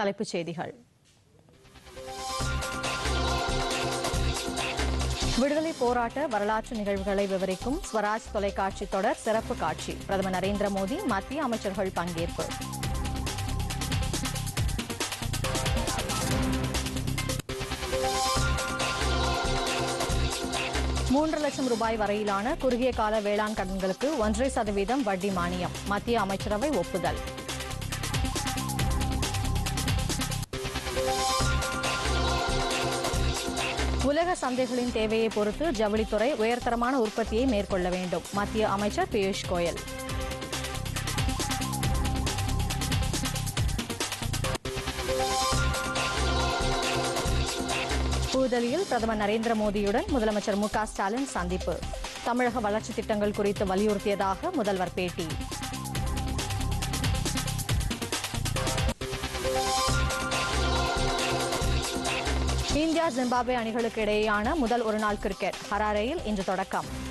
தலைப்புச் செய்திகள். விடுதலை போராட்ட வரலாற்று நிகழ்வுகளை விவரிக்கும் ஸ்வராஜ் தொலைக்காட்சி தொடர் சிறப்பு காட்சி. பிரதமர் நரேந்திர மோடி, மத்திய அமைச்சர்கள் பங்கேற்பு. $3 லட்சம் வரையிலான குறுகிய கால வேளாண் கடன்களுக்கு 1.5% வட்டி மானியம். மத்திய அமைச்சரவை ஒப்புதல். உலக சந்தைகளின் தேவையை பொறுத்து ஜவுளித்துறை உயர்தரமான உற்பத்தியை மேற்கொள்ள வேண்டும். மத்திய அமைச்சர் பியூஷ் கோயல். புதுதில்லியில் பிரதமர் நரேந்திர மோடியுடன் முதலமைச்சர் மு.க.ஸ்டாலின் சந்திப்பு. தமிழக வளர்ச்சித் திட்டங்கள் குறித்து வலியுறுத்தியதாக முதல்வர் பேட்டி. இந்தியா ஜிம்பாப்வே அணிகளுக்கு இடையேயான முதல் ஒருநாள் கிரிக்கெட் ஹராரேயில் இன்று தொடக்கம்.